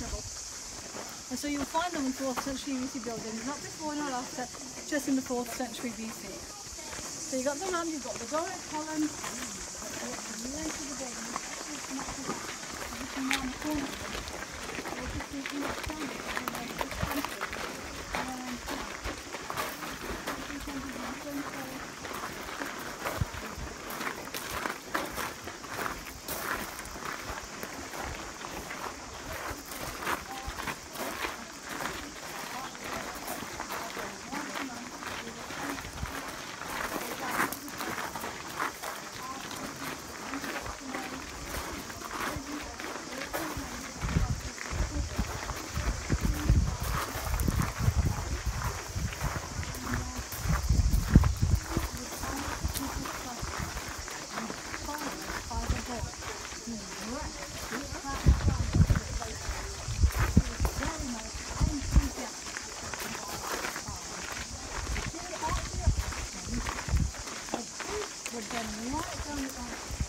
trouble. And so you'll find them in 4th century BC buildings, not before nor after, just in the 4th century BC. So you've got the lamp, you've got the Doric column, the length of the building, around the corner. We'll just do too much damage in this country. Would then right down the